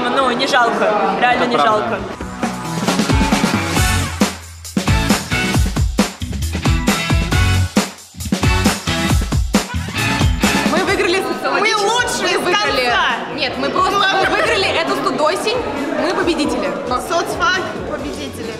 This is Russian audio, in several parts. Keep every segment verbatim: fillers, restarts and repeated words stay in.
прям, ну, не жалко, реально не жалко. Мы выиграли Мы лучшие мы выиграли. Нет, мы просто мы выиграли эту студосень, мы победители. Соцфак победители.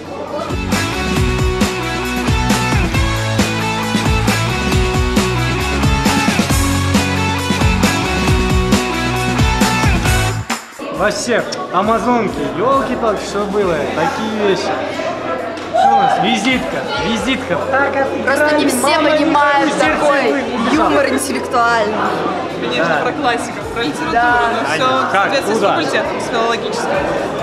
Вообще, амазонки, елки-палки, что было? Такие вещи. Что у нас? Визитка, визитка. Так отыграли, просто не все мама, понимают сердце такой выбежало. юмор интеллектуальный. Конечно, Да. про классиков, про литературу, Да. но все в Как? соответствии с Куда? факультетом, с филологическим.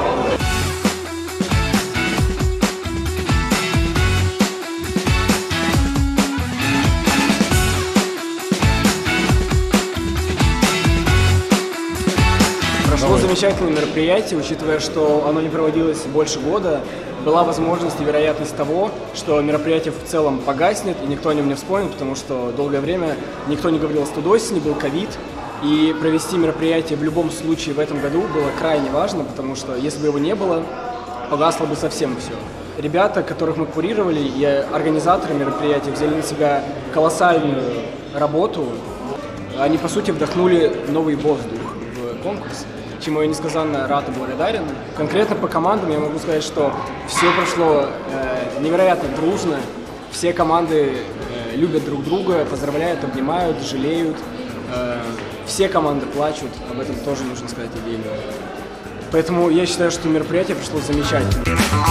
Прошло замечательное мероприятие, учитывая, что оно не проводилось больше года. Была возможность и вероятность того, что мероприятие в целом погаснет, и никто о нем не вспомнит, потому что долгое время никто не говорил о студосени, был ковид. И провести мероприятие в любом случае в этом году было крайне важно, потому что если бы его не было, погасло бы совсем все. Ребята, которых мы курировали, и организаторы мероприятия взяли на себя колоссальную работу. Они, по сути, вдохнули новый воздух в конкурс, чему я несказанно рад и благодарен. Конкретно по командам я могу сказать, что все прошло э, невероятно дружно. Все команды э, любят друг друга, поздравляют, обнимают, жалеют. Э, все команды плачут, об этом тоже нужно сказать отдельно. Поэтому я считаю, что мероприятие прошло замечательно.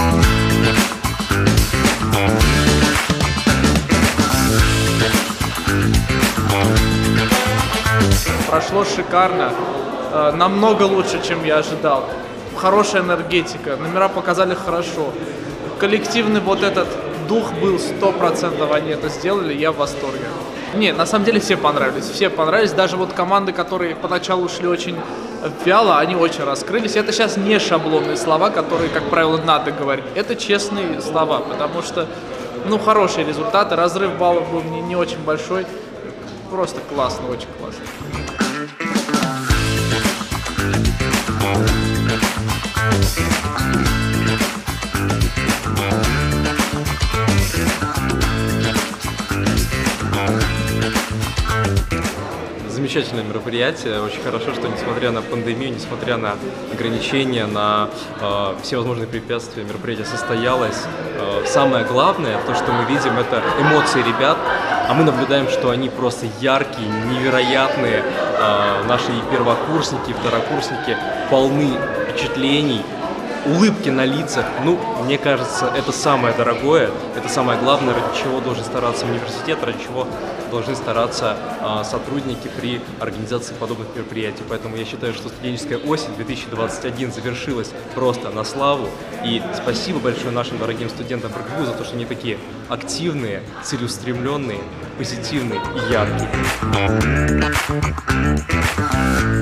Прошло шикарно, э, намного лучше, чем я ожидал. Хорошая энергетика, номера показали хорошо. Коллективный вот этот дух был сто процентов, они это сделали, я в восторге. Не, на самом деле все понравились, все понравились. Даже вот команды, которые поначалу шли очень вяло, они очень раскрылись. Это сейчас не шаблонные слова, которые, как правило, надо говорить. Это честные слова, потому что, ну, хорошие результаты. Разрыв баллов был не, не очень большой. Просто классно, очень классно. Замечательное мероприятие. Очень хорошо, что несмотря на пандемию, несмотря на ограничения, на э, все возможные препятствия, мероприятие состоялось. Э, самое главное, то, что мы видим, это эмоции ребят, а мы наблюдаем, что они просто яркие, невероятные. Э, наши первокурсники, второкурсники полны впечатлений, улыбки на лицах. Ну, мне кажется, это самое дорогое, это самое главное, ради чего должен стараться университет, ради чего должны стараться э, сотрудники при организации подобных мероприятий. Поэтому я считаю, что студенческая осень две тысячи двадцать один завершилась просто на славу. И спасибо большое нашим дорогим студентам ПрГГУ за то, что они такие активные, целеустремленные, позитивные и яркие.